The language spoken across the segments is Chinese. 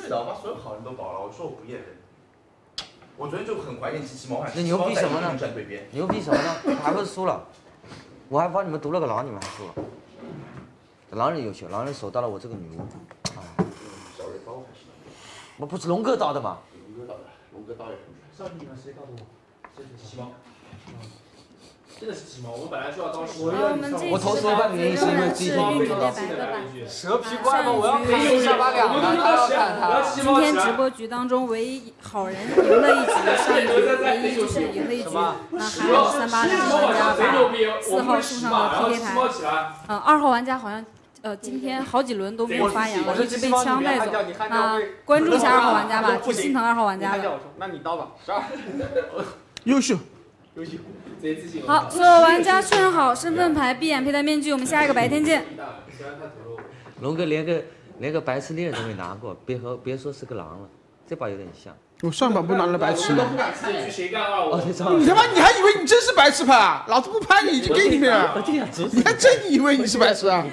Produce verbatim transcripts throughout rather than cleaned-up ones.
对的，我把所有好人都搞了，我说我不验人。我昨天就很怀念机器猫， 那牛逼什么呢？ 站对边。 牛逼什么呢？还不是输了？我还帮你们读了个狼，你们还输了。狼人优秀，狼人守到了我这个女巫。啊。 小瑞刀还是？ 我不是龙哥刀的吗？ 龙哥刀的，龙哥刀也很帅。 上次你们谁告诉我？这是机器猫。真的是鸡毛，我本来就要刀十。 我投十万的原因是因为自己运气的。 蛇皮怪吗？我要赔下巴两的，他要看他。 今天直播局当中唯一好人赢了一局，上一局唯一就是赢了一局，那还有三八两的玩家把四号送上了 P K 台。嗯，二号玩家好像呃今天好几轮都没有发言了，一直被枪带走。啊，关注一下二号玩家吧，挺心疼二号玩家的。 那你刀吧，十二。 优秀， 优秀。 好，所有玩家确认好身份牌，闭眼佩戴面具，我们下一个白天见。 龙哥连个连个白痴猎都没拿过，别和别说是个狼了，这把有点像。 我上把不拿了白痴吗？ 哦，对， 你他妈你还以为你真是白痴拍？老子不拍你，已经给你们了。你还真以为你是白痴啊？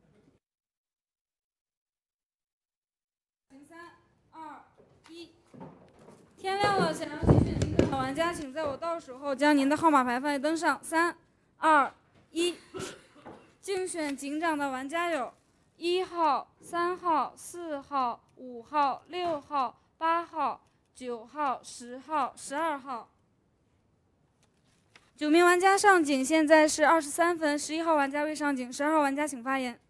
三二一，天亮了，想要竞选竞争的玩家，请在我倒数后将您的号码牌放在灯上。三二一，竞选警长的玩家有一号、三号、四号、五号、六号、八号、九号、十号、十二号。九名玩家上警，现在是二十三分。十一号玩家未上警，十二号玩家请发言。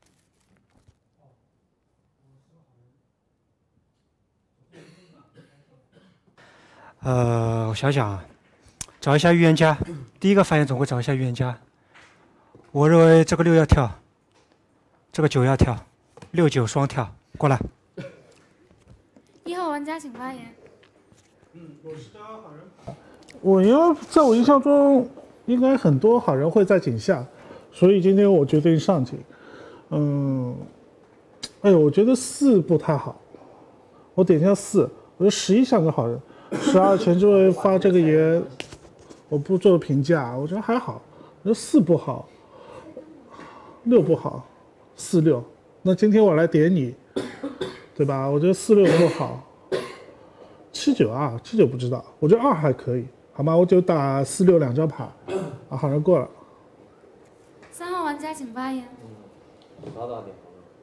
呃，我想想啊，找一下预言家。第一个发言总会找一下预言家。我认为这个六要跳，这个九要跳，六九双跳，过来。 一号玩家请发言。 嗯，我是个好人。我因为在我印象中，应该很多好人会在井下，所以今天我决定上井。嗯，哎呦，我觉得四不太好，我点一下四，我觉得十一像个好人。十二前这位发这个言，我不做评价，我觉得还好。我觉得四不好，六不好，四六。那今天我来点你，对吧？我觉得四六不好，七九啊，七九不知道，我觉得二还可以，好吗？我就打四六两张牌，啊，好像过了。 三号玩家请发言。 早打点。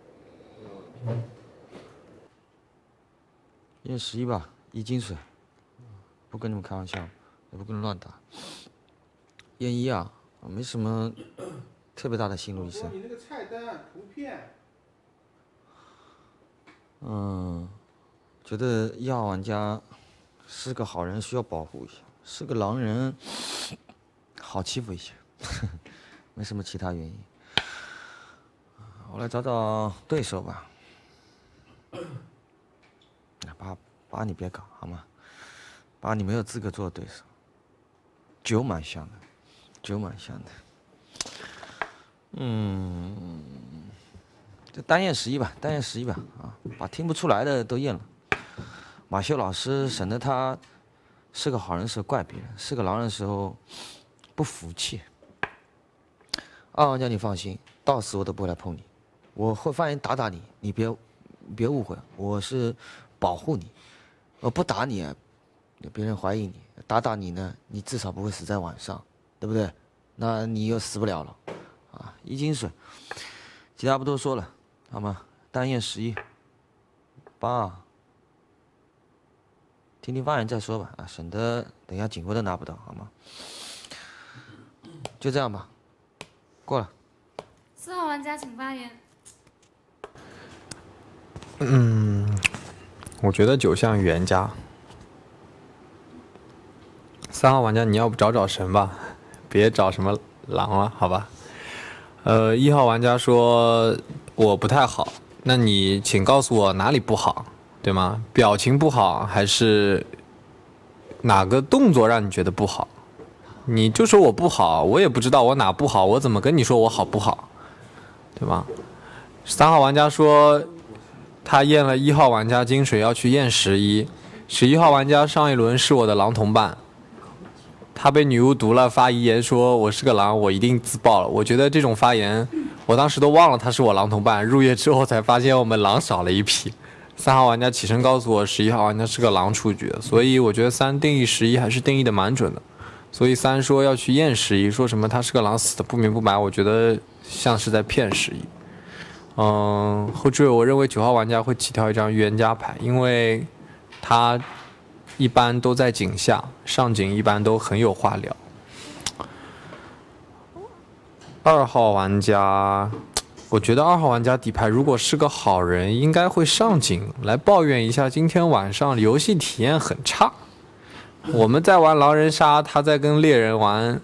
验十一吧，一金水。不跟你们开玩笑，也不跟你们乱打。验一啊，没什么特别大的心路历程。 你那个菜单图片。 嗯，觉得一号玩家是个好人，需要保护一下；是个狼人，好欺负一些，没什么其他原因。我来找找对手吧。八八，你别搞好吗？八，你没有资格做对手。九蛮像的，九蛮像的。嗯，就单验十一吧，单验十一吧啊，把听不出来的都验了。马修老师省得他是个好人时候怪别人，是个狼人的时候不服气。二玩家你放心，到死我都不会来碰你，我会发言打打你，你别别误会，我是保护你，我不打你啊。别人怀疑你，打打你呢，你至少不会死在晚上，对不对？那你又死不了了，啊，一金水，其他不多说了，好吗？单验十一，八，听听发言再说吧，啊，省得等一下警徽都拿不到，好吗？就这样吧，过了。 四号玩家请发言。 嗯，我觉得九像预言家。三号玩家，你要不找找神吧，别找什么狼了，好吧？呃，一号玩家说我不太好，那你请告诉我哪里不好，对吗？表情不好，还是哪个动作让你觉得不好？你就说我不好，我也不知道我哪不好，我怎么跟你说我好不好，对吧？三号玩家说他验了一号玩家金水，要去验十一，十一号玩家上一轮是我的狼同伴。他被女巫毒了，发遗言说我是个狼，我一定自爆了。我觉得这种发言，我当时都忘了他是我狼同伴，入夜之后才发现我们狼少了一批， 三号玩家起身告诉我十一号玩家是个狼出局，所以我觉得三定义十一还是定义的蛮准的。所以三说要去验十一，说什么他是个狼死的不明不白，我觉得像是在骗十一。嗯，后置我认为九号玩家会起跳一张预言家牌，因为他一般都在井下，上井一般都很有话聊。二号玩家，我觉得二号玩家底牌如果是个好人，应该会上井来抱怨一下今天晚上游戏体验很差。我们在玩狼人杀，他在跟猎人玩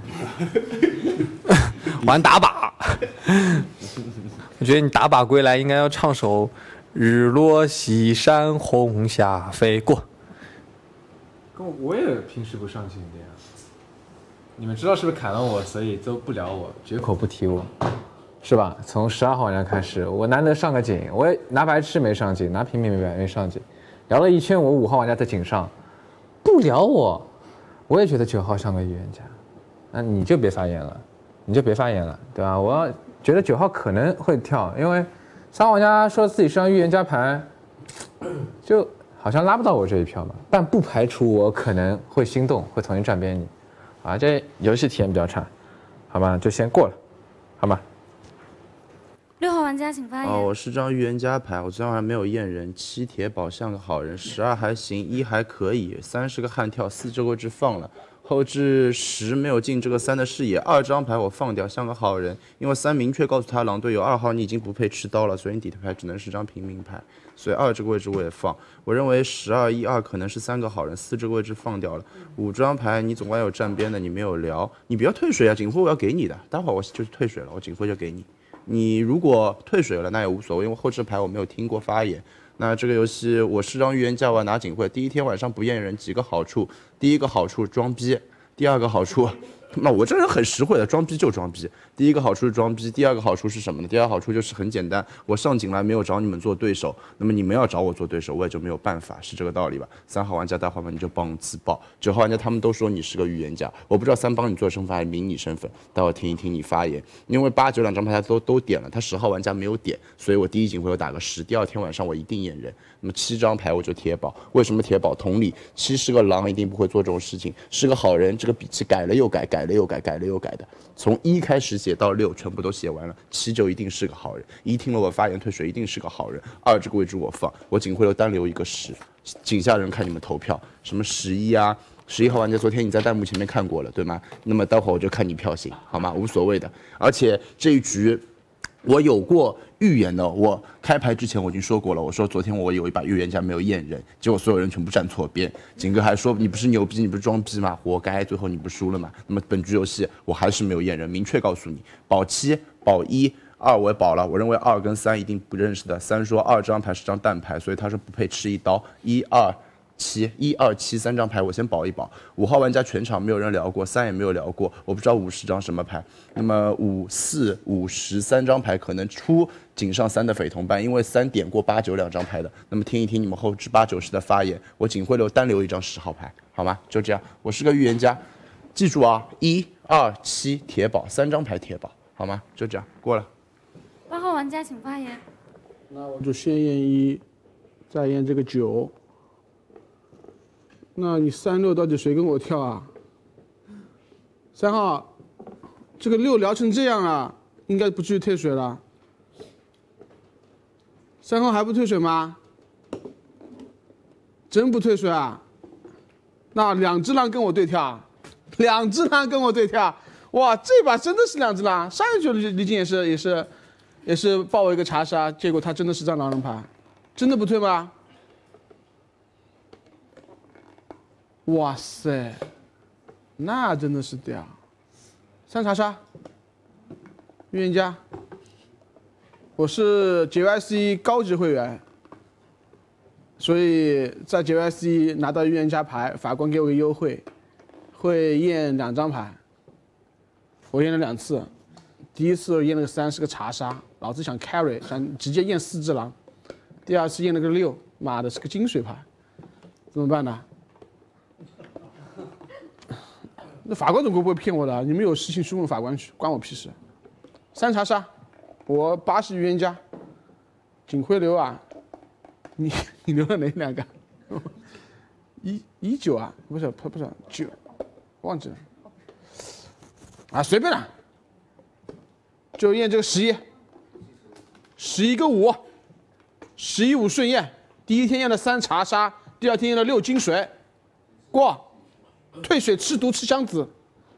玩打靶。我觉得你打靶归来应该要唱首《日落西山红霞飞过》。 跟我我也平时不上井的呀。你们知道是不是砍了我，所以都不聊我，绝口不提我，是吧？从十二号玩家开始，我难得上个井，我也拿白痴没上井，拿平民没没上井，聊了一圈，我五号玩家在井上，不聊我，我也觉得九号上个预言家，那你就别发言了，你就别发言了，对吧？我觉得九号可能会跳，因为三号玩家说自己是张预言家牌，就好像拉不到我这一票吧，但不排除我可能会心动，会重新站边你。啊，这游戏体验比较差，好吧，就先过了，好吗？ 六号玩家请发言。 哦，我是张预言家牌，我昨天晚上没有验人，七铁宝像个好人，十二还行，一还可以，三是个悍跳，四这个位置放了，后置十没有进这个三的视野，二张牌我放掉，像个好人，因为三明确告诉他狼队友二号你已经不配吃刀了，所以你底牌只能是张平民牌，所以二这个位置我也放。我认为十二一二可能是三个好人，四这个位置放掉了。五张牌你总归有站边的，你没有聊，你不要退水啊，警徽我要给你的，待会儿我就是退水了，我警徽就给你。你如果退水了那也无所谓，因为后置牌我没有听过发言。那这个游戏我是张预言家，我要拿警徽。第一天晚上不验人几个好处，第一个好处装逼，第二个好处。那我这人很实惠的，装逼就装逼。第一个好处是装逼，第二个好处是什么呢？第二个好处就是很简单，我上井来没有找你们做对手，那么你们要找我做对手，我也就没有办法，是这个道理吧？三号玩家待会儿你就帮我自爆，九号玩家他们都说你是个预言家，我不知道三帮你做身份还是明你身份，待会儿听一听你发言。因为八九两张牌他都都点了，他十号玩家没有点，所以我第一警徽我打个十，第二天晚上我一定验人。那么七张牌我就铁保，为什么铁保？同理，七是个狼，一定不会做这种事情，是个好人，这个笔记改了又改，改了又改，改了又改的，从一开始写到六全部都写完了，七就一定是个好人，一听了我发言退水一定是个好人，二这个位置我放，我警徽又单留一个十，井下人看你们投票，什么十一啊。十一号玩家，昨天你在弹幕前面看过了，对吗？那么待会儿我就看你票型，好吗？无所谓的。而且这一局我有过预言的，我开牌之前我已经说过了，我说昨天我有一把预言家没有验人，结果所有人全部站错边。景哥还说你不是牛逼，你不是装逼吗？活该，最后你不输了嘛？那么本局游戏我还是没有验人，明确告诉你，保七、保一。二我也保了，我认为二跟三一定不认识的。三说二这张牌是张蛋牌，所以他是不配吃一刀。一二七一二七三张牌我先保一保。五号玩家全场没有人聊过，三也没有聊过，我不知道五十张什么牌。那么五四五十三张牌可能出井上三的匪同伴，因为三点过八九两张牌的。那么听一听你们后置八九十的发言，我仅会留单留一张十号牌，好吗？就这样，我是个预言家，记住啊，一二七铁保三张牌铁保，好吗？就这样过了。 八号玩家请发言。 那我就先验一，再验这个九。那你三六到底谁跟我跳啊？三号，这个六聊成这样了，应该不至于退水了。三号还不退水吗？真不退水啊？那两只狼跟我对跳，两只狼跟我对跳，哇，这把真的是两只狼。上一局李静也是也是也是爆我一个查杀，结果他真的是张狼人牌，真的不退吗？哇塞，那真的是屌！三查杀，预言家，我是 J Y C 高级会员，所以在 J Y C 拿到预言家牌，法官给我个优惠，会验两张牌。我验了两次，第一次验了个三是个查杀，老子想 carry 想直接验四只狼，第二次验了个六，妈的是个金水牌，怎么办呢？那法官总归不会骗我的，你们有事情去问法官去，关我屁事。三查杀，我八是预言家，警徽流啊， 你你留了哪两个？一一九啊，不是不不是九，忘记了。啊，随便了，就验这个十一，十一个五，十一五顺验。第一天验了三查杀，第二天验了六金水，过。退水吃毒吃箱子。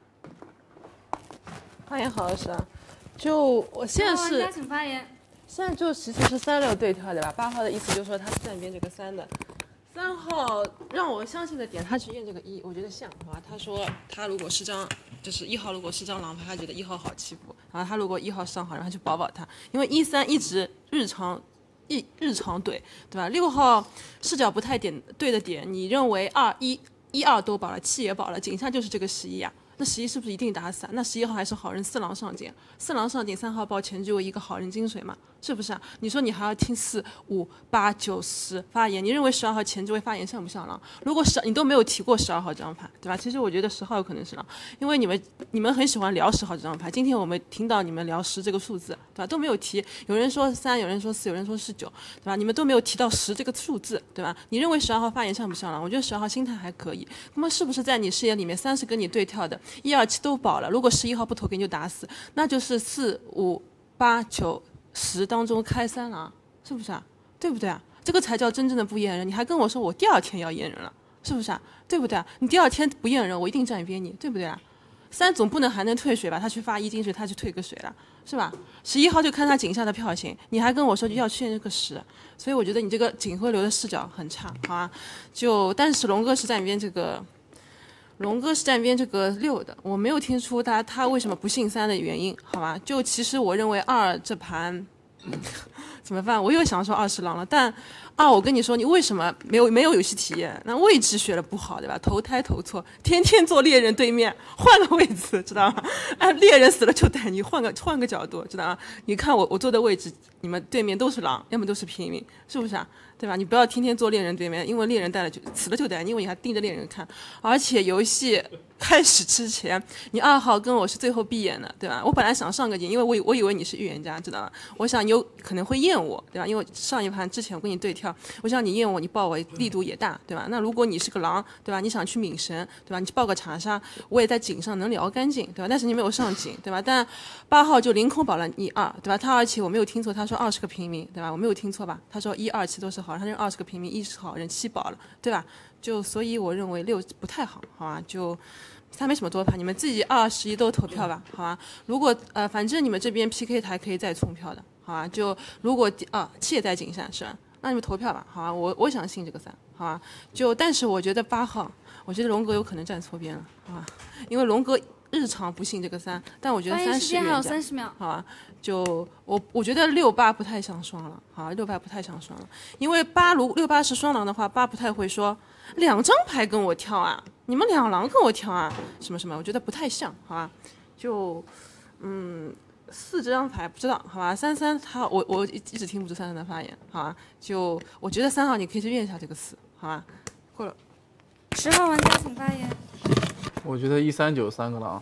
发言好老师啊，就我现在是， 请发言。 现在就其实是三六对跳对吧？八号的意思就是说他是站边这个三的。三号让我相信的点，他去验这个一，我觉得像，好吧？他说他如果是张，就是一号如果是张狼牌，他觉得一号好欺负，然后他如果一号上好，然后去保保他，因为一三一直日常一日常对，对吧？六号视角不太点对的点，你认为二一一二都保了，七也保了，井下就是这个十一啊。那十一是不是一定打死啊？那十一号还是好人四郎上井，四郎上井三号报前只有一个好人金水嘛，是不是啊？你说你还要听四五八九十发言，你认为十二号前这位发言像不像狼？如果十你都没有提过十二号这张牌，对吧？其实我觉得十号有可能是狼，因为你们你们很喜欢聊十号这张牌。今天我们听到你们聊十这个数字，对吧？都没有提，有人说三，有人说四，有人说是九，对吧？你们都没有提到十这个数字，对吧？你认为十二号发言像不像狼？我觉得十二号心态还可以。那么是不是在你视野里面，三是跟你对跳的？一二七都保了，如果十一号不投给你就打死，那就是四五八九十当中开三狼，是不是啊？对不对啊？这个才叫真正的不验人。你还跟我说我第二天要验人了，是不是啊？对不对啊？你第二天不验人，我一定站边你，对不对啊？三总不能还能退水吧？他去发一金水，他去退个水了，是吧？十一号就看他井下的票型，你还跟我说要去验这个十，所以我觉得你这个井会流的视角很差，好吧？就但是龙哥是站边这个。龙哥是站边这个六的，我没有听出他他为什么不信三的原因，好吧？就其实我认为二这盘怎么办？我又想说二是狼了，但二我跟你说，你为什么没有没有游戏体验？那位置学的不好，对吧？投胎投错，天天坐猎人对面，换个位置，知道吗？哎，猎人死了就带你换个换个角度，知道吗？你看我我坐的位置，你们对面都是狼，要么都是平民，是不是啊？对吧？你不要天天坐猎人对面，因为猎人带了就死了就带，因为你还盯着猎人看。而且游戏开始之前，你二号跟我是最后闭眼的，对吧？我本来想上个井，因为我我以为你是预言家，知道吗？我想你有可能会验我，对吧？因为上一盘之前我跟你对跳，我想你验我，你报我力度也大，对吧？那如果你是个狼，对吧？你想去抿神，对吧？你去报个查杀，我也在井上能聊干净，对吧？但是你没有上井，对吧？但八号就凌空保了你二，对吧？他而且我没有听错，他说二是个平民，对吧？我没有听错吧？他说一二七都是好人，他认二是个平民，一是好人，七保了，对吧？就所以我认为六不太好，好吧？就他没什么多盘，你们自己二十一都投票吧，好吧？如果呃，反正你们这边 P K 台可以再冲票的，好吧？就如果啊七也在井上是吧？那你们投票吧，好吧？我我想信这个三，好吧？就但是我觉得八号，我觉得龙哥有可能站错边了，好吧？因为龙哥日常不信这个三，但我觉得三十还有三十秒， 好吧？就我我觉得六八不太像双狼，好，六八不太像双狼，因为八如六八是双狼的话，八不太会说两张牌跟我跳啊，你们两狼跟我跳啊，什么什么，我觉得不太像，好吧？就嗯。四这张牌不知道，好吧？三三他我我一直听不出三三的发言，好吧？就我觉得三号你可以去验一下这个四，好吧？过了。 十号玩家请发言。 我觉得一三九三个狼，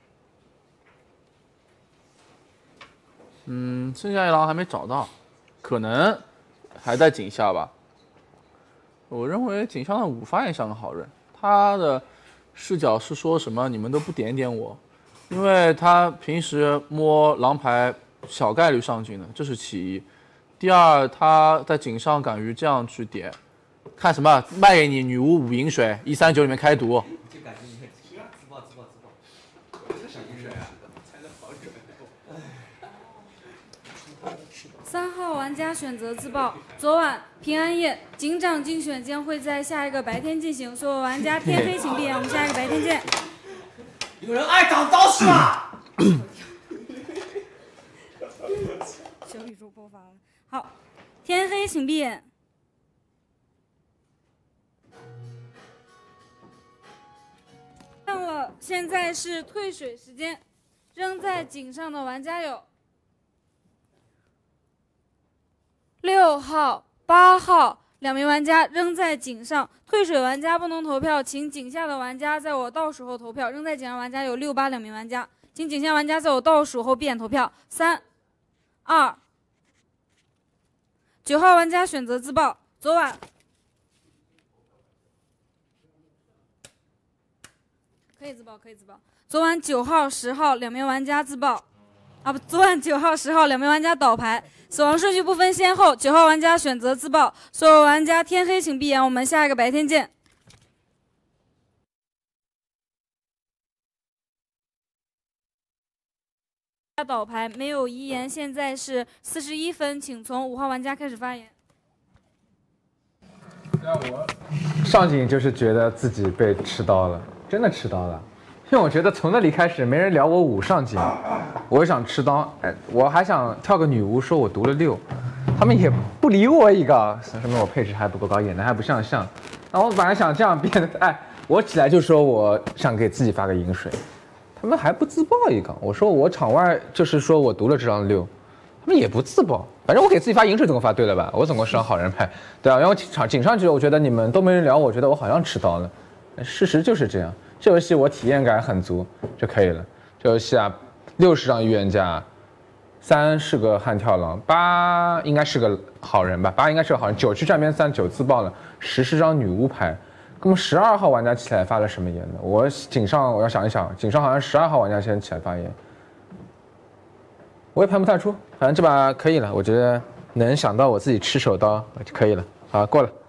嗯，剩下一狼还没找到，可能还在井下吧。我认为井上的五发言像个好人，他的视角是说什么你们都不点点我。因为他平时摸狼牌小概率上井的，这是其一。第二，他在井上敢于这样去点，看什么卖给你女巫五银水，一三九里面开毒。 就感觉你很自爆自爆自爆，这是银水啊，猜的好准。 三号玩家选择自爆。昨晚平安夜警长竞选将会在下一个白天进行，所有玩家天黑请闭眼，我们下一个白天见。 有人爱长招式吗？ 小宇宙爆发了。好，天黑请闭眼。到了，现在是退水时间。扔在井上的玩家有六号、八号两名玩家扔在井上。退水玩家不能投票，请井下的玩家在我倒数后投票。扔在井上玩家有六八两名玩家，请井下玩家在我倒数后闭眼投票。三、二。九号玩家选择自爆。昨昨晚可以自爆，可以自爆。昨晚九号、十号两名玩家自爆，啊不，昨晚九号、十号两名玩家倒牌，死亡顺序不分先后。九号玩家选择自爆，所有玩家天黑请闭眼，我们下一个白天见。倒牌没有遗言，现在是四十一分，请从五号玩家开始发言。 那我上警就是觉得自己被吃刀了，真的吃刀了，因为我觉得从那里开始没人聊我五上警，我想吃刀，哎，我还想跳个女巫，说我读了六，他们也不理我一个，说明我配置还不够高，演的还不像像。然后我本来想这样变得，哎，我起来就说我想给自己发个饮水。他们还不自爆一个，我说我场外就是说我读了这张六，他们也不自爆，反正我给自己发饮水总共发对了吧？我总共是张好人牌，对啊，然后场警上去，我觉得你们都没人聊，我觉得我好像吃刀了，事实就是这样。这游戏我体验感很足就可以了。这游戏啊，六十张预言家，三是个悍跳狼，八应该是个好人吧？八应该是个好人，九去站边三，九自爆了，十是张女巫牌。那么十二号玩家起来发了什么言呢？我警上我要想一想，警上好像十二号玩家先起来发言，我也判不太出，反正这把可以了，我觉得能想到我自己吃手刀就可以了。好，过了。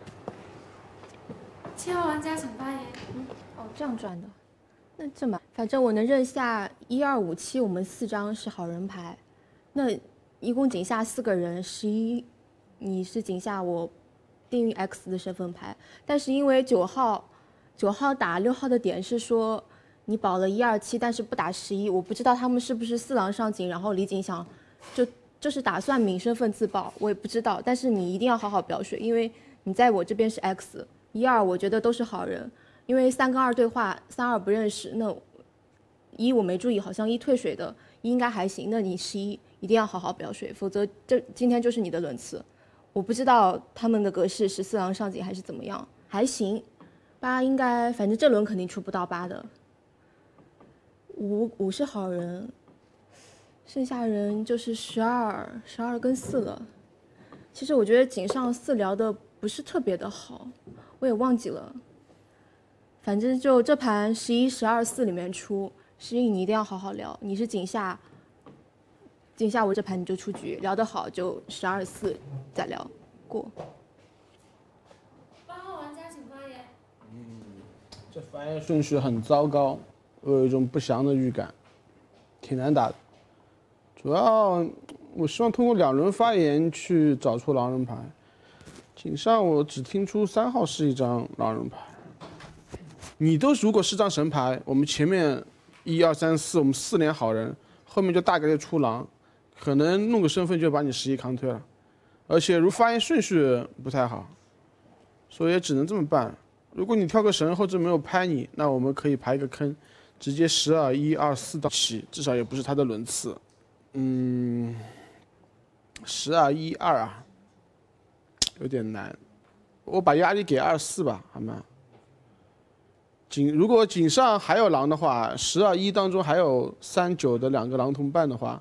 七号玩家请发言。 嗯，哦，这样转的，那这么，反正我能认下一二五七，我们四张是好人牌，那一共警下四个人，十一，你是警下我。定运 X 的身份牌，但是因为九号，九号打六号的点是说你保了一二七，但是不打十一，我不知道他们是不是四狼上警，然后李警想就就是打算明身份自爆，我也不知道，但是你一定要好好表水，因为你在我这边是 X， 一二我觉得都是好人，因为三跟二对话，三二不认识，那一我没注意，好像一退水的，一应该还行，那你十一一定要好好表水，否则这今天就是你的轮次。我不知道他们的格式十四郎上警还是怎么样，还行。八应该，反正这轮肯定出不到八的。五五是好人，剩下人就是十二、十二跟四了。其实我觉得警上四聊的不是特别的好，我也忘记了。反正就这盘十一、十二、四里面出，十一你一定要好好聊，你是警下。警下我这盘你就出局，聊得好就十二四再聊过。 八号玩家请发言。 嗯，这发言顺序很糟糕，我有一种不祥的预感，挺难打的。主要我希望通过两轮发言去找出狼人牌。警上我只听出三号是一张狼人牌。你都如果是张神牌，我们前面一二三四，我们四连好人，后面就大概率出狼。可能弄个身份就把你十一扛推了，而且如发言顺序不太好，所以也只能这么办。如果你跳个神后置没有拍你，那我们可以排一个坑，直接十二一二四到七，至少也不是他的轮次。嗯，十二一二啊，有点难，我把压力给二四吧，好吗？警如果警上还有狼的话，十二一当中还有三九的两个狼同伴的话。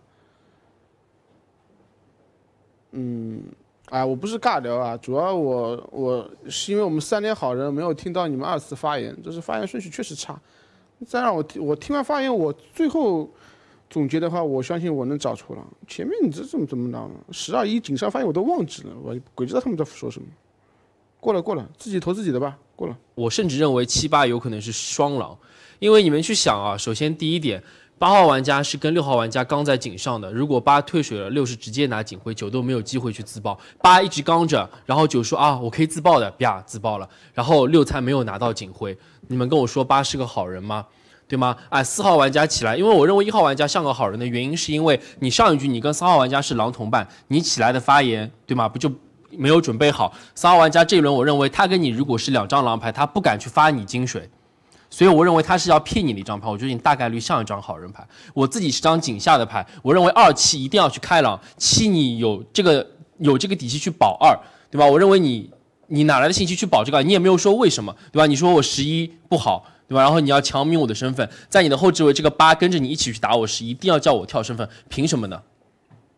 嗯，哎，我不是尬聊啊，主要我我是因为我们三连好人没有听到你们二次发言，这是发言顺序确实差。再让我听，我听完发言，我最后总结的话，我相信我能找出来。前面你这怎么怎么着？十二一警上发言我都忘记了，我鬼知道他们在说什么。过了过了，自己投自己的吧，过了。 我甚至认为七八有可能是双狼，因为你们去想啊，首先第一点。八号玩家是跟六号玩家刚在警上的，如果八退水了，六是直接拿警徽，九都没有机会去自爆。八一直刚着，然后九说啊，我可以自爆的，啪自爆了，然后六才没有拿到警徽。你们跟我说八是个好人吗？对吗？哎，四号玩家起来，因为我认为一号玩家像个好人的原因，是因为你上一局你跟三号玩家是狼同伴，你起来的发言，对吗？不就没有准备好？三号玩家这一轮，我认为他跟你如果是两张狼牌，他不敢去发你金水。所以我认为他是要骗你的一张牌，我觉得你大概率像一张好人牌。我自己是张警下的牌，我认为二七一定要去开狼，七你有这个有这个底气去保二，对吧？我认为你你哪来的信息去保这个？你也没有说为什么，对吧？你说我十一不好，对吧？然后你要强明我的身份，在你的后置位这个八跟着你一起去打我十一，一定要叫我跳身份，凭什么呢？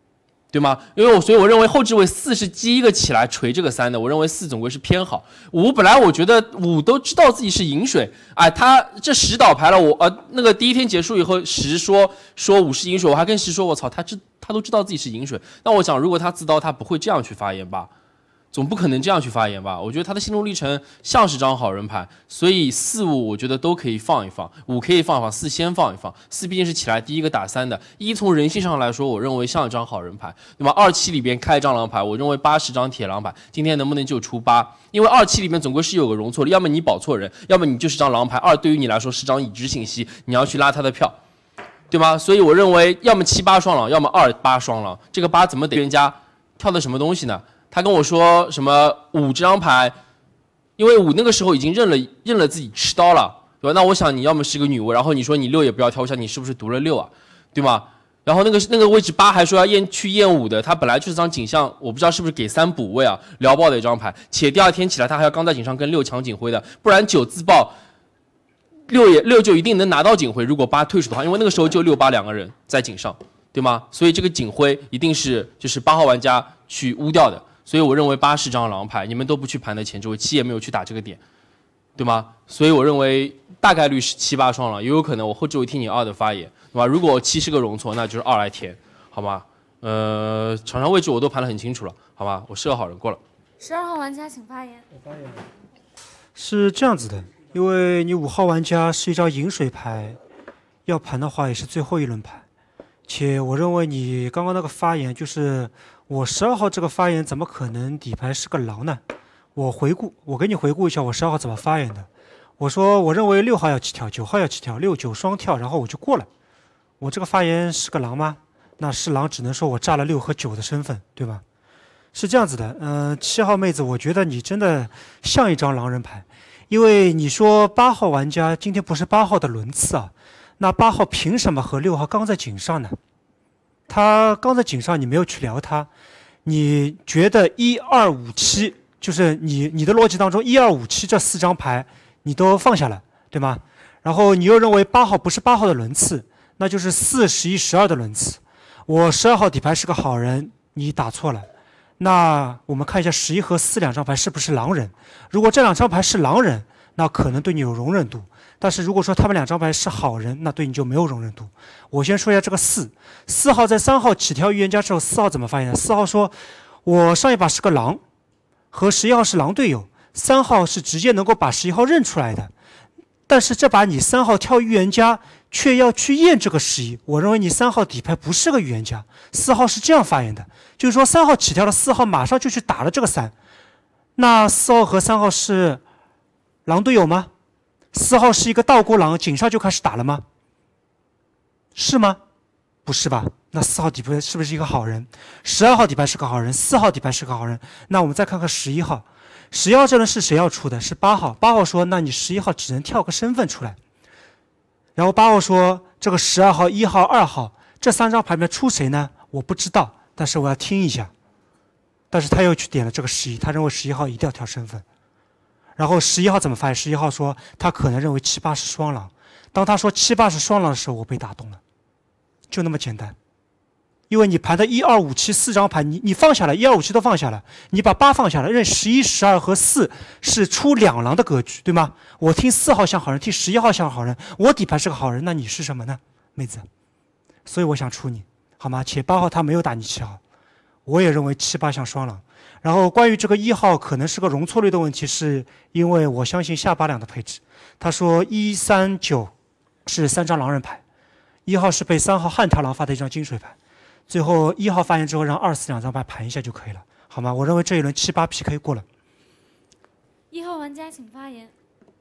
对吗？因为我所以我认为后置位四是第一个起来锤这个三的，我认为四总归是偏好。五本来我觉得五都知道自己是饮水，哎，他这十倒牌了，我呃那个第一天结束以后，十说说五是饮水，我还跟十说，我操，他知他都知道自己是饮水。那我想，如果他自刀，他不会这样去发言吧？总不可能这样去发言吧？我觉得他的心路历程像是张好人牌，所以四五我觉得都可以放一放，五可以放一放，四先放一放。四毕竟是起来第一个打三的，一从人性上来说，我认为像一张好人牌。那么二七里边开一张狼牌，我认为八是张铁狼牌，今天能不能就出八？因为二七里面总归是有个容错率，要么你保错人，要么你就是张狼牌。二对于你来说是张已知信息，你要去拉他的票，对吗？所以我认为要么七八双狼，要么二八双狼。这个八怎么得人家跳的什么东西呢？他跟我说什么五这张牌，因为五那个时候已经认了认了自己吃刀了，对吧？那我想你要么是个女巫，然后你说你六也不要跳，我想你是不是读了六啊，对吗？然后那个那个位置八还说要验去验五的，他本来就是张景象，我不知道是不是给三补位啊，聊爆的一张牌，且第二天起来他还要刚在井上跟六抢警徽的，不然九自爆六也六就一定能拿到警徽，如果八退出的话，因为那个时候就六八两个人在井上，对吗？所以这个警徽一定是就是八号玩家去污掉的。所以我认为八是张狼牌，你们都不去盘的前置位，七也没有去打这个点，对吗？所以我认为大概率是七八双狼，也有可能我后置位听你二的发言，对吧？如果七是个容错，那就是二来填，好吗？呃，场上位置我都盘得很清楚了，好吗？我是个好人，过了。 十二号玩家请发言。 是这样子的，因为你五号玩家是一张饮水牌，要盘的话也是最后一轮牌，且我认为你刚刚那个发言就是。我十二号这个发言怎么可能底牌是个狼呢？我回顾，我给你回顾一下我十二号怎么发言的。我说我认为六号要起跳，九号要起跳，六九双跳，然后我就过了。我这个发言是个狼吗？那是狼，只能说我炸了六和九的身份，对吧？是这样子的，嗯、呃，七号妹子，我觉得你真的像一张狼人牌，因为你说八号玩家今天不是八号的轮次啊，那八号凭什么和六号刚在井上呢？他刚在井上，你没有去聊他，你觉得一二五七就是你你的逻辑当中一二五七这四张牌你都放下了，对吗？然后你又认为八号不是八号的轮次，那就是四十一十二的轮次。我十二号底牌是个好人，你打错了。那我们看一下十一和四两张牌是不是狼人？如果这两张牌是狼人，那可能对你有容忍度。但是如果说他们两张牌是好人，那对你就没有容忍度。我先说一下这个四，四号在三号起跳预言家之后，四号怎么发言的？四号说，我上一把是个狼，和十一号是狼队友，三号是直接能够把十一号认出来的。但是这把你三号跳预言家，却要去验这个十一，我认为你三号底牌不是个预言家。四号是这样发言的，就是说三号起跳了，四号马上就去打了这个三。那四号和三号是狼队友吗？四号是一个倒钩狼，井上就开始打了吗？是吗？不是吧？那四号底牌是不是一个好人？十二号底牌是个好人，四号底牌是个好人。那我们再看看十一号，十一号这轮是谁要出的？是八号。八号说，那你十一号只能跳个身份出来。然后八号说，这个十二号、一号、二号这三张牌面出谁呢？我不知道，但是我要听一下。但是他又去点了这个十一，他认为十一号一定要跳身份。然后十一号怎么发言？十一号说他可能认为七八是双狼。当他说七八是双狼的时候，我被打动了，就那么简单。因为你盘的一二五七四张牌，你你放下了，一二五七都放下了，你把八放下了，认十一、十二和四是出两狼的格局，对吗？我听四号像好人，听十一号像好人，我底牌是个好人，那你是什么呢，妹子？所以我想出你，好吗？且八号他没有打你七号，我也认为七八像双狼。然后关于这个一号可能是个容错率的问题，是因为我相信下八两的配置。他说一三九是三张狼人牌，一号是被三号悍跳狼发的一张金水牌。最后一号发言之后，让二四两张牌盘一下就可以了，好吗？我认为这一轮七八 P K 过了。 一号玩家请发言。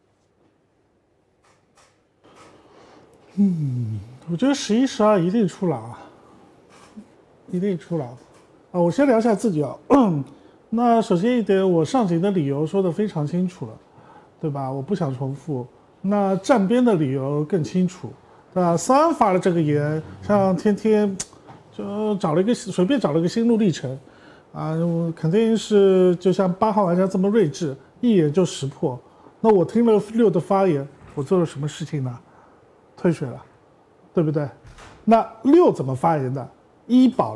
嗯，我觉得十一、十二一定出狼，一定出狼。啊，我先聊一下自己啊。那首先一点，我上井的理由说的非常清楚了，对吧？我不想重复。那站边的理由更清楚，对吧？三发了这个言，像天天就找了一个随便找了一个心路历程，啊，我肯定是就像八号玩家这么睿智，一眼就识破。那我听了六的发言，我做了什么事情呢？退水了，对不对？那六怎么发言的？一保了，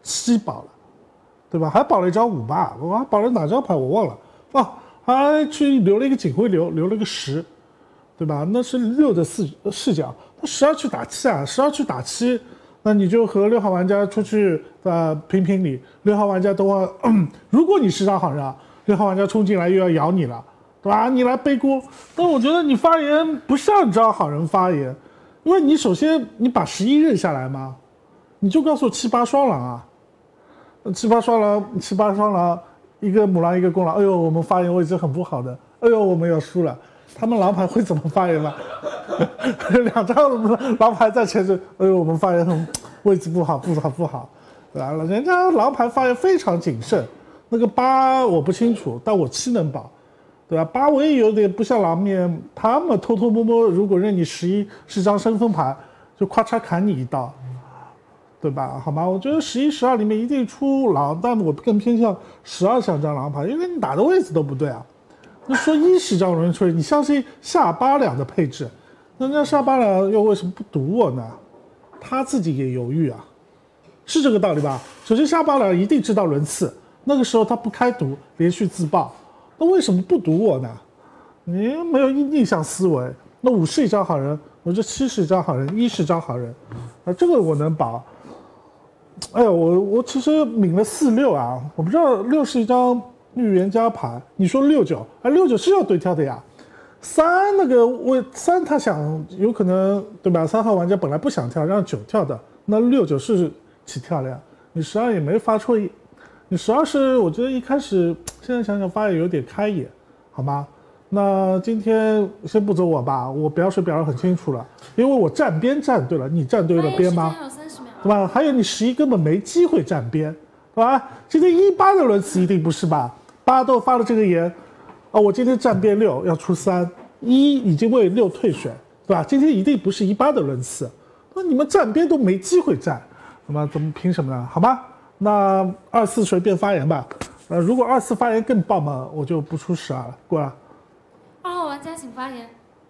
七保了，对吧？还保了一张五吧，我还保了哪张牌我忘了啊，还去留了一个警徽流，留了个十，对吧？那是六的四视角，那十二去打七啊，十二去打七，那你就和六号玩家出去呃评评理，六号玩家等会，如果你是张好人啊，六号玩家冲进来又要咬你了，对吧？你来背锅，但我觉得你发言不像张好人发言，因为你首先你把十一认下来吗？你就告诉我七八双狼啊，七八双狼，七八双狼，一个母狼一个公狼，哎呦，我们发言位置很不好的，哎呦，我们要输了，他们狼牌会怎么发言吗？两张狼牌在前面，哎呦，我们发言很位置不好，不好，不好，对吧？人家狼牌发言非常谨慎，那个八我不清楚，但我七能保，对吧？八我也有点不像狼面，他们偷偷摸摸，如果认你十一是张身份牌，就咔嚓砍你一刀。对吧？好吗？我觉得十一、十二里面一定出狼，但我更偏向十二像张狼牌，因为你打的位置都不对啊。那说一十张轮吹，你相信下八两的配置，那那下八两又为什么不赌我呢？他自己也犹豫啊，是这个道理吧？首先下八两一定知道轮次，那个时候他不开赌，连续自爆，那为什么不赌我呢？你没有逆向思维。那五是一张好人，我这七是一张好人，一是张好人，啊，这个我能保。哎呀，我我其实抿了四六啊，我不知道六是一张预言家牌，你说六九，哎，六九是要对跳的呀。三那个我三他想有可能对吧？三号玩家本来不想跳，让九跳的，那六九是起跳了呀。你十二也没发错意，你十二是我觉得一开始现在想想发言有点开眼，好吗？那今天先不走我吧，我表水表得很清楚了，因为我站边站对了，你站对了边吗？对吧？还有你十一根本没机会站边，对吧？今天一八的轮次一定不是吧？八都发了这个言，哦，我今天站边六要出三，一已经为六退选，对吧？今天一定不是一八的轮次，那你们站边都没机会站，那么怎么凭什么呢？好吗？那二四随便发言吧，呃，如果二四发言更棒嘛，我就不出十二了，过来。 二号玩家请发言。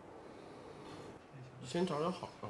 先找找好的。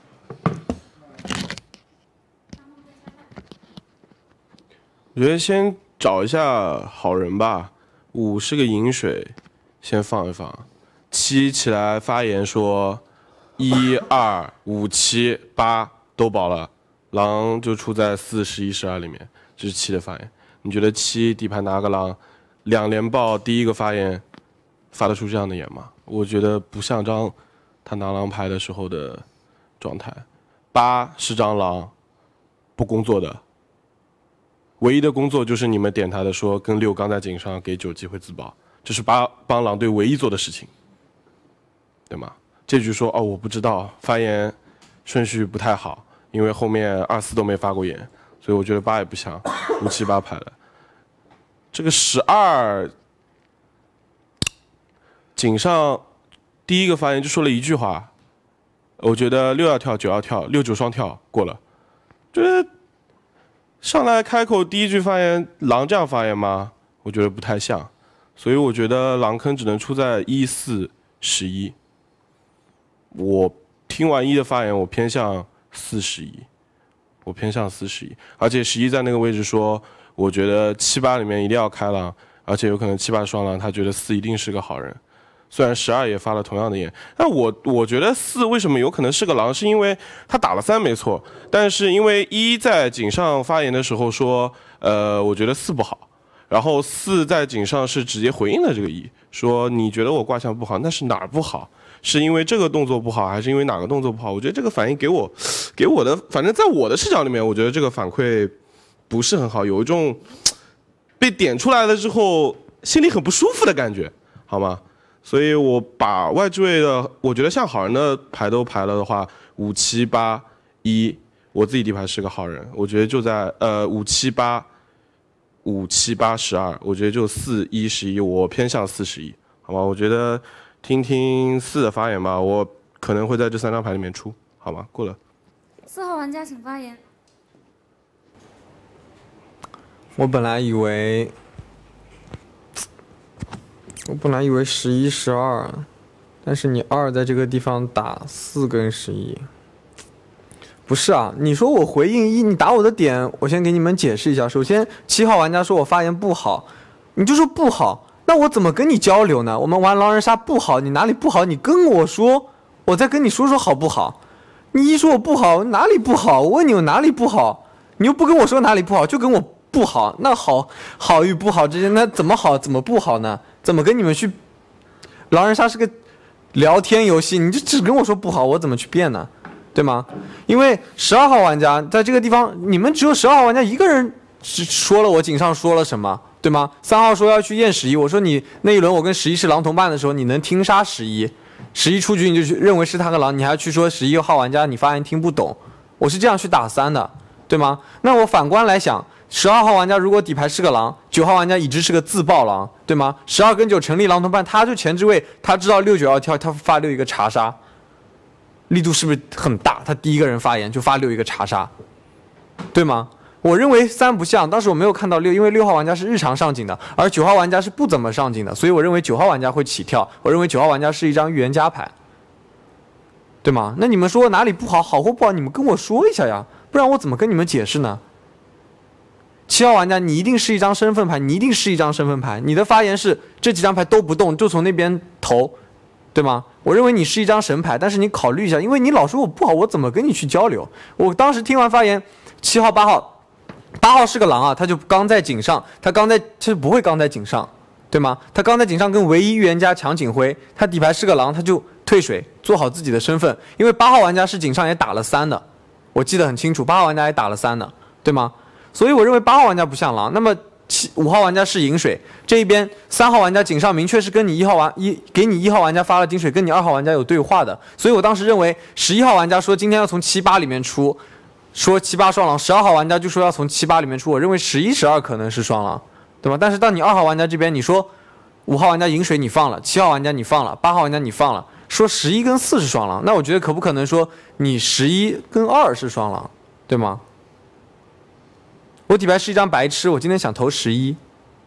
我觉得先找一下好人吧。五是个饮水，先放一放。七起来发言说，一二五七八都保了，狼就出在四十一十二里面，这是七的发言。你觉得七底盘拿个狼，两连爆第一个发言，发得出这样的言吗？我觉得不像张他拿狼牌的时候的状态。八是张狼，不工作的。唯一的工作就是你们点他的说跟六刚在井上给九机会自爆，这是八帮狼队唯一做的事情，对吗？这局说哦我不知道，发言顺序不太好，因为后面二四都没发过言，所以我觉得八也不像五七八牌的。这个十二井上第一个发言就说了一句话，我觉得六要跳九要跳，六九双跳过了，觉得。上来开口第一句发言，狼这样发言吗？我觉得不太像，所以我觉得狼坑只能出在一四十一。我听完一的发言，我偏向四十一，我偏向四十一，而且十一在那个位置说，我觉得七八里面一定要开狼，而且有可能七八双狼，他觉得四一定是个好人。虽然十二也发了同样的言，但我我觉得四为什么有可能是个狼，是因为他打了三没错，但是因为一在井上发言的时候说，呃，我觉得四不好，然后四在井上是直接回应了这个一，说你觉得我卦象不好，那是哪儿不好？是因为这个动作不好，还是因为哪个动作不好？我觉得这个反应给我，给我的，反正在我的视角里面，我觉得这个反馈不是很好，有一种被点出来了之后心里很不舒服的感觉，好吗？所以我把外置位的，我觉得像好人的牌都排了的话，五七八一，我自己底牌是个好人，我觉得就在呃五七八五七八十二，我觉得就四一十一，我偏向四十一，好吗？我觉得听听四的发言吧，我可能会在这三张牌里面出，好吗？过了。 四号玩家请发言。 我本来以为。我本来以为十一、十二，但是你二在这个地方打四跟十一， 不是啊，你说我回应一，你打我的点，我先给你们解释一下。首先，七号玩家说我发言不好，你就说不好，那我怎么跟你交流呢？我们玩狼人杀不好，你哪里不好？你跟我说，我再跟你说说好不好？你一说我不好，哪里不好？我问你我哪里不好，你又不跟我说哪里不好，就跟我不好，那好好与不好之间，那怎么好怎么不好呢？怎么跟你们去？狼人杀是个聊天游戏，你就只跟我说不好，我怎么去辩呢？对吗？因为十二号玩家在这个地方，你们只有十二号玩家一个人说了我井上说了什么，对吗？三号说要去验十一，我说你那一轮我跟十一是狼同伴的时候，你能听杀十一，十一出局你就认为是他个狼，你还要去说十一号玩家你发言听不懂，我是这样去打三的，对吗？那我反观来想，十二号玩家如果底牌是个狼，九号玩家已知是个自爆狼，对吗？十二跟九成立狼同伴，他就前置位，他知道六九要跳，他发六一个查杀。力度是不是很大？他第一个人发言就发六一个查杀，对吗？我认为三不像，当时我没有看到六，因为六号玩家是日常上警的，而九号玩家是不怎么上警的，所以我认为九号玩家会起跳。我认为九号玩家是一张预言家牌，对吗？那你们说哪里不好，好或不好，你们跟我说一下呀，不然我怎么跟你们解释呢？七号玩家，你一定是一张身份牌，你一定是一张身份牌，你的发言是这几张牌都不动，就从那边投。对吗？我认为你是一张神牌，但是你考虑一下，因为你老说我不好，我怎么跟你去交流？我当时听完发言，七号、八号，八号是个狼啊，他就刚在井上，他刚在，他不会刚在井上，对吗？他刚在井上跟唯一预言家抢警徽，他底牌是个狼，他就退水，做好自己的身份。因为八号玩家是井上也打了三的，我记得很清楚，八号玩家也打了三的，对吗？所以我认为八号玩家不像狼，那么。七五号玩家是饮水，这一边三号玩家井上明确是跟你一号玩一给你一号玩家发了金水，跟你二号玩家有对话的，所以我当时认为十一号玩家说今天要从七八里面出，说七八双狼，十二号玩家就说要从七八里面出，我认为十一十二可能是双狼，对吧？但是到你二号玩家这边，你说五号玩家饮水你放了，七号玩家你放了，八号玩家你放了，说十一跟四是双狼，那我觉得可不可能说你十一跟二是双狼，对吗？我底牌是一张白痴，我今天想投十一。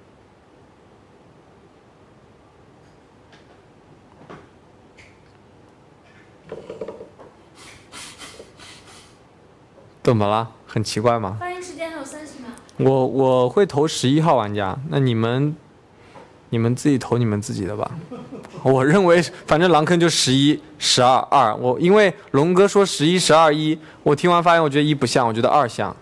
怎么了？很奇怪吗？ 发言时间还有三十秒。 我我会投十一号玩家，那你们你们自己投你们自己的吧。我认为反正狼坑就十一、十二、二。我因为龙哥说十一、十二、一，我听完发言，我觉得一不像，我觉得二像。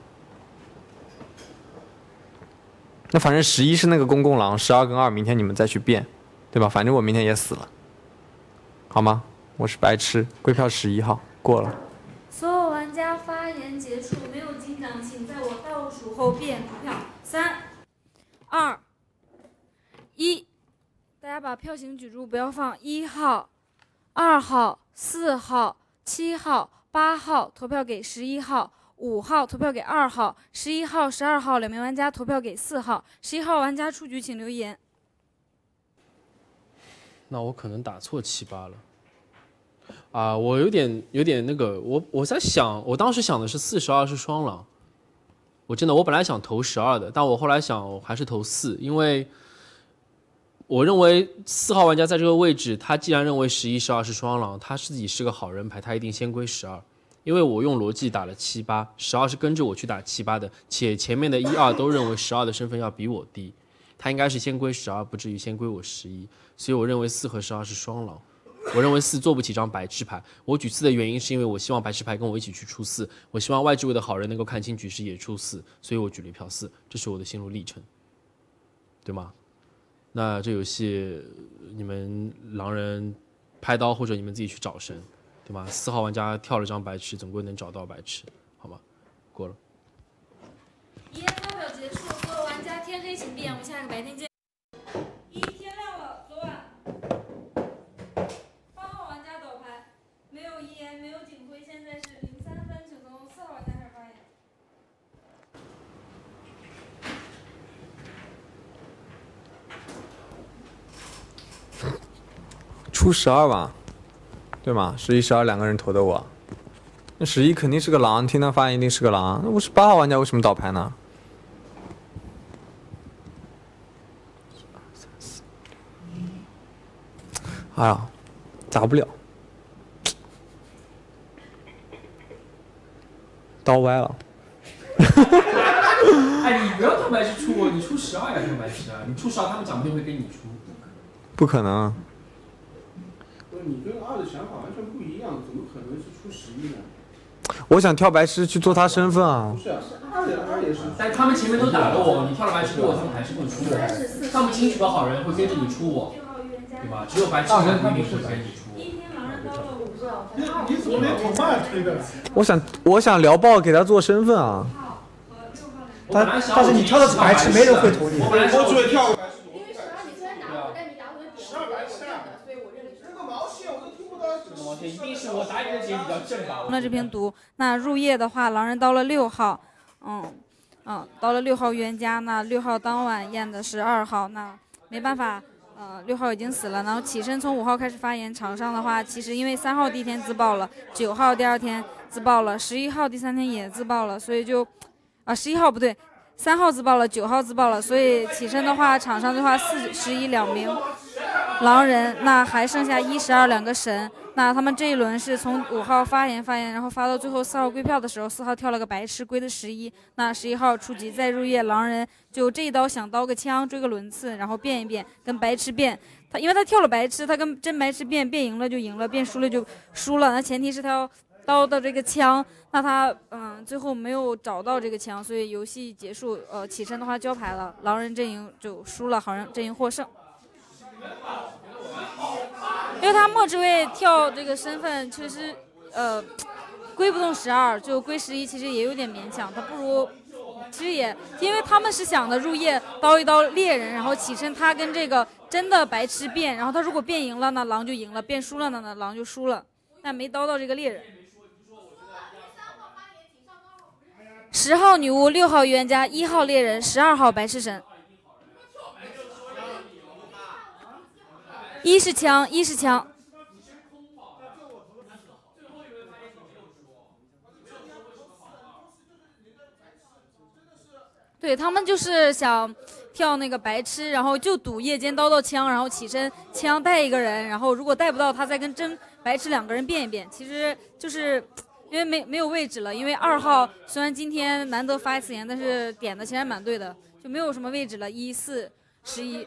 那反正十一是那个公共狼，十二跟二明天你们再去变，对吧？反正我明天也死了，好吗？我是白痴，归票十一号过了。 所有玩家发言结束，没有警长请在我倒数后变投票。三、二、一，大家把票型举住，不要放一号、二号、四号、七号、八号，投票给十一号。五号投票给二号，十一号、十二号两名玩家投票给四号。十一号玩家出局，请留言。 那我可能打错七八了。啊，我有点有点那个，我我在想，我当时想的是四十二是双狼。我真的，我本来想投十二的，但我后来想，我还是投四，因为我认为四号玩家在这个位置，他既然认为十一、十二是双狼，他自己是个好人牌，他一定先归十二。因为我用逻辑打了七八，十二是跟着我去打七八的，且前面的一二都认为十二的身份要比我低，他应该是先归十二，不至于先归我十一，所以我认为四和十二是双狼。我认为四做不起张白痴牌，我举四的原因是因为我希望白痴牌跟我一起去出四，我希望外置位的好人能够看清局势也出四，所以我举了一票四，这是我的心路历程，对吗？那这游戏你们狼人拍刀或者你们自己去找神。对吗？四号玩家跳了张白痴，总归能找到白痴，好吗？过了。 遗言发表结束，所有玩家天黑请闭眼，我们下个白天见。一天亮了，昨晚八号玩家倒牌，没有遗言，没有警徽，现在是零三分，请从四号玩家开始发言。 出十二吧。对吗？十一、十二两个人投的我，那十一肯定是个狼，听他发言一定是个狼。那我是八号玩家，为什么倒牌呢？哎呀，砸不了。 刀歪了。 哎，你不要跳白痴出我，你出十二呀跳白痴啊！你出十二，他们讲不定会跟你出。 不可能。 不是你跟二的想法完全不一样，怎么可能是出十一呢？ 我想跳白痴去做他身份啊。 不是啊，二的二也是。 但他们前面都打了我，你跳了白痴过我，他们还是会出我。看不清楚的好人会跟着你出我，对吧？只有白痴才不一定会跟你出。 你你怎么连同伴推的？ 我想我想聊爆给他做身份啊。 但但是你跳的是白痴，没人会投你。 我本来想我只跳。 一定是我打你的姐比较正吧。 那这篇读，那入夜的话，狼人刀了六号，嗯嗯，刀了六号预言家，那六号当晚验的是二号，那没办法，呃，六号已经死了，然后起身从五号开始发言。场上的话，其实因为三号第一天自爆了，九号第二天自爆了，十一号第三天也自爆了，所以就，啊，十一号不对，三号自爆了，九号自爆了，所以起身的话，场上的话四十一两名狼人，那还剩下一十二两个神。那他们这一轮是从五号发言发言，然后发到最后四号归票的时候，四号跳了个白痴，归的十一。那十一号出局再入夜，狼人就这一刀想刀个枪，追个轮次，然后变一变，跟白痴变。他因为他跳了白痴，他跟真白痴变，变赢了就赢了，变输了就输了。那前提是他要刀的这个枪，那他嗯最后没有找到这个枪，所以游戏结束。呃，起身的话交牌了，狼人阵营就输了，好人阵营获胜。因为他末置位跳这个身份，其实呃归不动十二，就归十一，其实也有点勉强。他不如，其实也因为他们是想的入夜刀一刀猎人，然后起身他跟这个真的白痴变，然后他如果变赢了，那狼就赢了；变输了呢，那狼就输了。但没刀到这个猎人。十号女巫，六号预言家，一号猎人，十二号白痴神。一是枪，一是枪。对他们就是想跳那个白痴，然后就赌夜间刀到枪，然后起身枪带一个人，然后如果带不到，他再跟真白痴两个人变一变。其实就是因为没没有位置了，因为二号虽然今天难得发一次言，但是点的其实还蛮对的，就没有什么位置了。一四十一。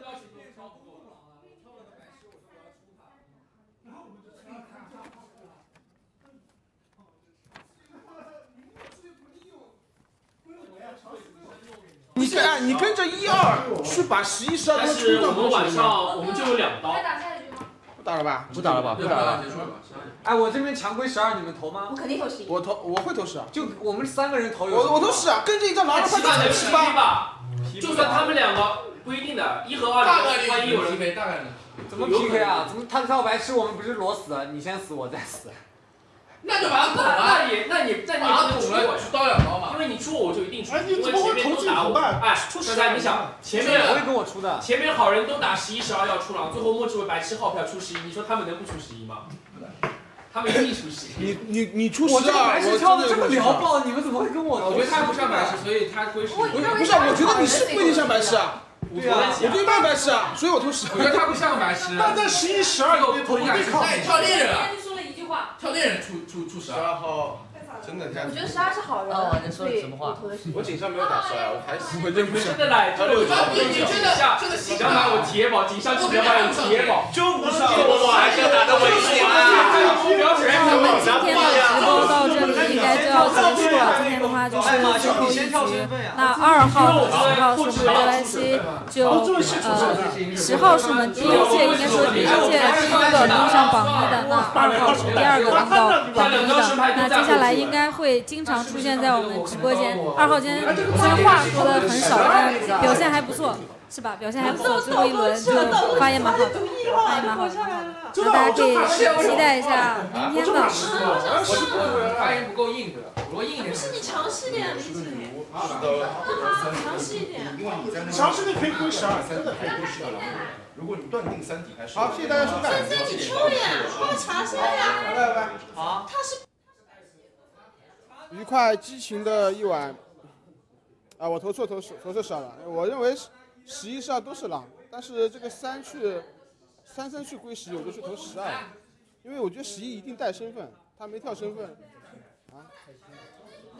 你跟哎，你跟着一二去把十一、十二但都是我们出掉晚上我们就有两刀。 不打了吧？ 不打了吧？不打了。 哎，我这边强归十二，你们投吗？ 我肯定投十一。 我投，我会投十二。 就我们三个人投有。 我我投十啊，跟着一张狼人，快七八能七 P 八吧？就算他们两个不一定的，一和二大概率万一有人 P K， 大概率。 怎么 P K 啊？怎么他跳白痴，我们不是裸死？你先死，我再死。 那就把他捅了。 那也那你那你把他不能出我， 捅了，去刀两刀嘛。 因为你出我我就一定出， 哎，你因为怎么会前面都打投进同伴？ 我。哎，大家你想前面不会跟我出的。 前面好人都打十一、十二要出狼，最后末置为白痴号票出十一，你说他们能不出十一吗？他们一定出十一。 你你你出十二， 我这个白痴跳的这么聊聊爆，你们怎么会跟我？ 我觉得他不像白痴，所以他归十一。 不是，不是，我觉得你是不一定像白痴啊。 对啊， 我对半白痴啊，所以我投十。 我觉得他不像白痴。 但在十一、十二有投一定靠。 那你跳猎人啊？ 就说了一句话。 跳猎人出出出十二号。真的我觉得十二是好人，所以我投的是。 我井上没有打十二，我还我真不真的来，真的你真的真的想买我铁宝，井上只要买我铁宝， 就不上，我还是打的危险啊！ 那我们今天的直播到这里应该就要结束了。今天的话就是最后一局，那二号和十号是不是刘莱西？就呃十号是我们第一届，应该说第一届第一个登上榜一的，那二号是第二个登到榜一的。那接下来应该会经常出现在我们直播间。二号今天虽然话说的很少，但表现还不错，是吧？表现还不错，最后一轮就发言蛮好的，发言蛮好的，蛮好的。那大家可以期待一下明天的。 我发言不够硬的，如果硬一点。 不是你尝试点，李经理。尝试一点。 尝试你可以归十二，真的可以归十二。 如果你断定三体还是好，谢谢大家收看。 现在你抽呀，我查一下呀。 拜拜拜拜。 好。 他是。 愉快激情的一晚。啊，我投错投十投错十二了。我认为十一、十二都是狼，但是这个三去三三去归十一，我就去投十二，因为我觉得十一一定带身份，他没跳身份。啊。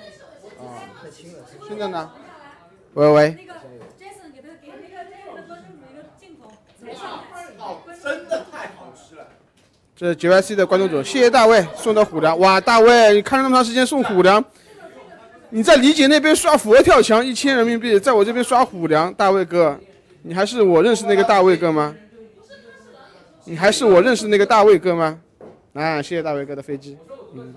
啊，现在呢？喂喂。 那个 Jason 给他给那个 Jason 的观众组一个镜头， 真的太好吃了。 这是 J Y C 的关注组，谢谢大卫送的虎粮。哇，大卫，你看了那么长时间送虎粮，你在李姐那边刷佛跳墙一千人民币，在我这边刷虎粮，大卫哥，你还是我认识那个大卫哥吗？你还是我认识那个大卫哥吗？啊，谢谢大卫哥的飞机。嗯。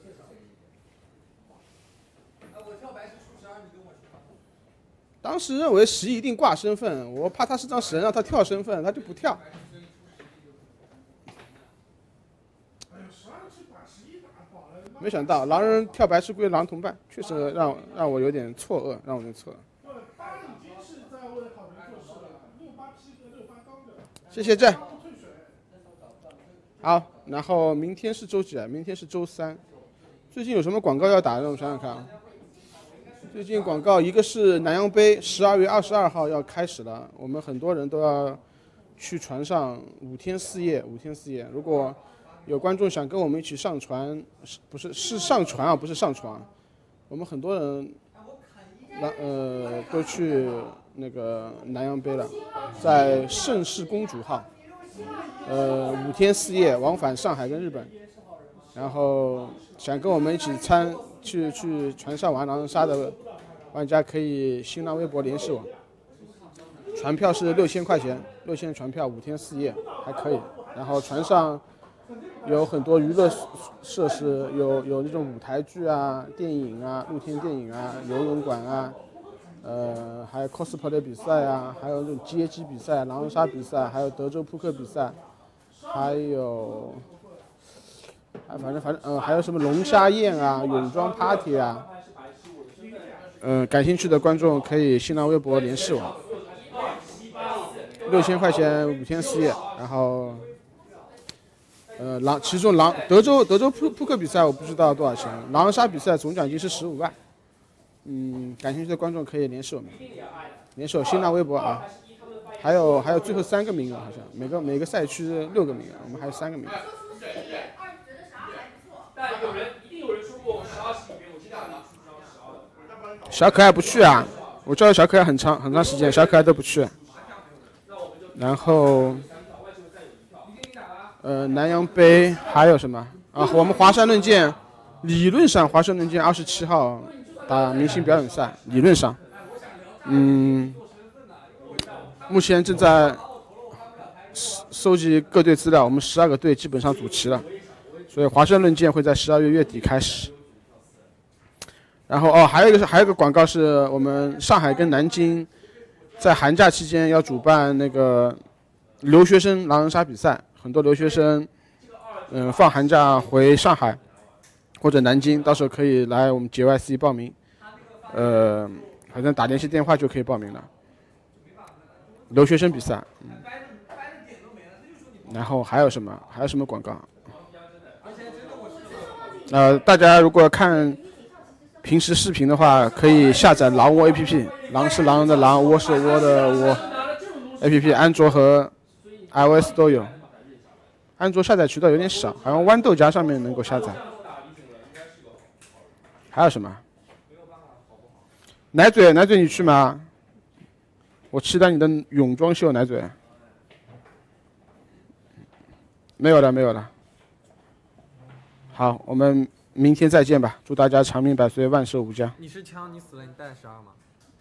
当时认为十一定挂身份，我怕他是张神让他跳身份，他就不跳。没想到狼人跳白痴归狼同伴，确实让让我有点错愕，让我有点错愕。谢谢朕。好，然后明天是周几啊？明天是周三。最近有什么广告要打的？我想想看啊。最近广告一个是南洋杯，十二月二十二号要开始了，我们很多人都要去船上五天四夜，五天四夜。如果有观众想跟我们一起上船，不是是上船啊，不是上船。我们很多人，呃，都去那个南洋杯了，在盛世公主号，呃，五天四夜往返上海跟日本，然后想跟我们一起参去去船上玩狼人杀的玩家可以新浪微博联系我。船票是六千块钱，六千船票五天四夜还可以。然后船上有很多娱乐设施，有有那种舞台剧啊、电影啊、露天电影啊、游泳馆啊，呃，还有 cosplay 比赛啊，还有那种街机比赛、狼人杀比赛，还有德州扑克比赛，还有，啊，反正反正呃，还有什么龙虾宴啊、泳装 party 啊，嗯、呃，感兴趣的观众可以新浪微博联系我。六千块钱五天四夜，然后，呃，狼其中狼德州德州扑扑克比赛我不知道多少钱，狼人杀比赛总奖金是十五万，嗯，感兴趣的观众可以联系我们，联系我新浪微博啊，还有还有最后三个名额好像每个每个赛区六个名额，我们还有三个名额。 但有人一定有人说过十二期里面，我经常拿出张十二的。 小可爱不去啊，我教小可爱很长很长时间，小可爱都不去。然后，呃，南洋杯还有什么啊？我们华山论剑，理论上华山论剑二十七号打明星表演赛，理论上，嗯，目前正在收集各队资料，我们十二个队基本上组齐了，所以华山论剑会在十二月月底开始。然后哦，还有一个是还有一个广告是我们上海跟南京。在寒假期间要主办那个留学生狼人杀比赛，很多留学生，嗯、呃，放寒假回上海或者南京，到时候可以来我们 J Y C 报名，呃，好像打联系电话就可以报名了。留学生比赛，嗯，然后还有什么？还有什么广告？呃，大家如果看平时视频的话，可以下载狼窝 A P P， 狼是狼人的狼，窝是窝的窝 A P P， 安卓和 iOS 都有。安卓下载渠道有点少，好像豌豆荚上面能够下载。还有什么？奶嘴，奶嘴你去吗？我期待你的泳装秀，奶嘴。没有了，没有了。好，我们明天再见吧，祝大家长命百岁，万寿无疆。 你是枪，你死了，你带十二吗？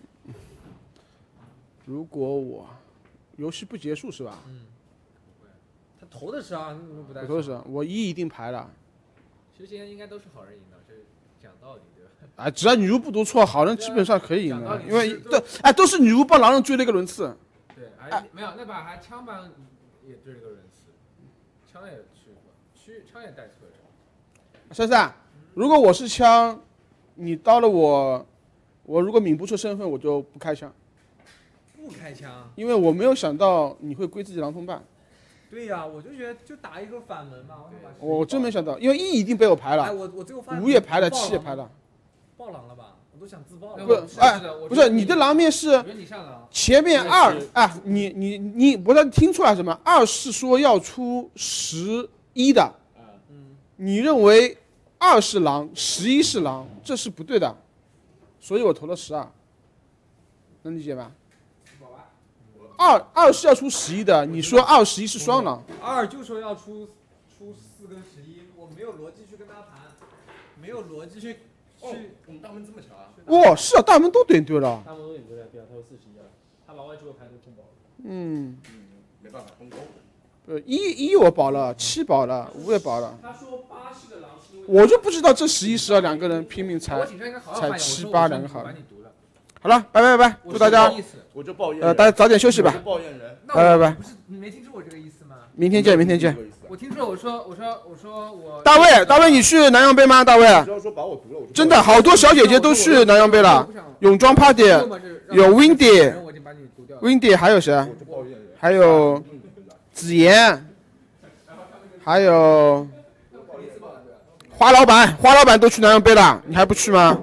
如果我游戏不结束是吧？ 嗯。他投的十二，你怎么不带？ 我投的十二，我一一定排了。 其实现在应该都是好人赢的，这讲道理对吧？ 啊，只要女巫不读错，好人基本上可以赢的，因为对，哎，都是女巫帮狼人追了一个轮次。 对，哎，没有那把还枪帮也追了个轮次，枪也去过，去枪也带错了。 珊珊，如果我是枪，你刀了我，我如果抿不出身份，我就不开枪。 不开枪？ 因为我没有想到你会归自己狼同伴。 对呀、啊，我就觉得就打一个反门嘛。 我我真没想到，因为一已经被我排了， 哎，我我最后发现五也排了，七也排了。 爆狼了吧？我都想自爆了。 不，哎，不是你的狼面是前面二，哎，你你你，不知道听出来什么？二是说要出十一的，嗯，你认为二是狼，十一是狼，这是不对的，所以我投了十二，能理解吧？二二是要出十一的，你说二十一是双狼， 二就说要出出四跟十一，我没有逻辑去跟他谈，没有逻辑去去。我们大门这么巧啊？ 哇，是啊，大门都点对了。 大门都点对了，对啊，他有四十一了，他老外这个牌都空保了。 嗯， 没办法，空勾。 呃，一一我保了，七保了，五也保了。 他说八是个狼，是因为我就不知道这十一十二两个人拼命猜我警察应该好好猜反映七我说我说八两个好你把你读了。 好了，拜拜拜拜，祝大家我就抱怨呃大家早点休息吧我就抱怨人。 那拜拜拜不是你没听出我这个意思吗？ 明天见明天见。 我听出了，我说我说我说我。 大卫，大卫，你去南洋杯吗？大卫，真的好多小姐姐都去南洋杯了。泳装 party 有 Windy，Windy 还有谁？还有子妍，还有花老板，花老板都去南洋杯了，你还不去吗？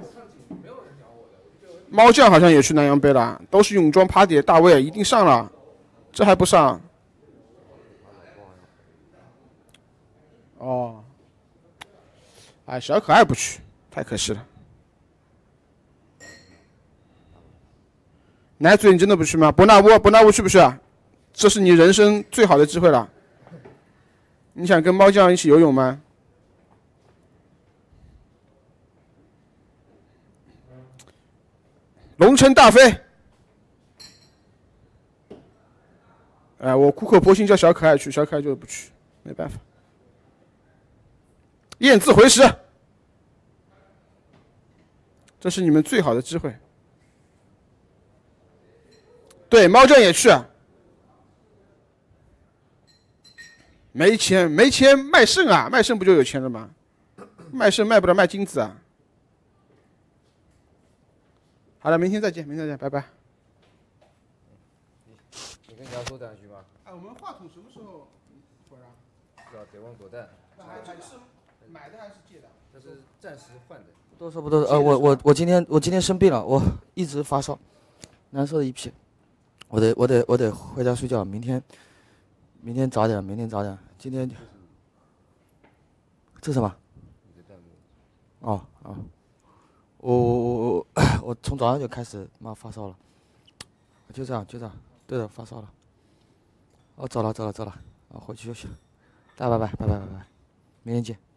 猫酱好像也去南洋杯了，都是泳装 party。大卫一定上了，这还不上？哦，哎，小可爱不去，太可惜了。奶嘴，你真的不去吗？伯纳乌，伯纳乌去不去啊？这是你人生最好的机会了。你想跟猫酱一起游泳吗？龙城大飞。哎，我苦口婆心叫小可爱去，小可爱就是不去，没办法。雁字回石，这是你们最好的机会。对，猫酱也去啊。没钱，没钱卖肾啊，卖肾不就有钱了吗？卖肾卖不了卖金子啊。好了，明天再见，明天再见，拜拜。 你跟姚说两句吗？ 哎，我们话筒什么时候回来？ 是啊，得问果蛋。 是买的还是借的？ 这是暂时换的。 不多说不多说，呃，我我我今天我今天生病了，我一直发烧，难受的一批，我得我得我得回家睡觉，明天明天早点，明天早点，今天这什么？哦哦，我我我我我从早上就开始妈发烧了，就这样就这样，对的发烧了，哦走了走了走了，啊回去休息，大家拜拜拜拜拜拜，明天见。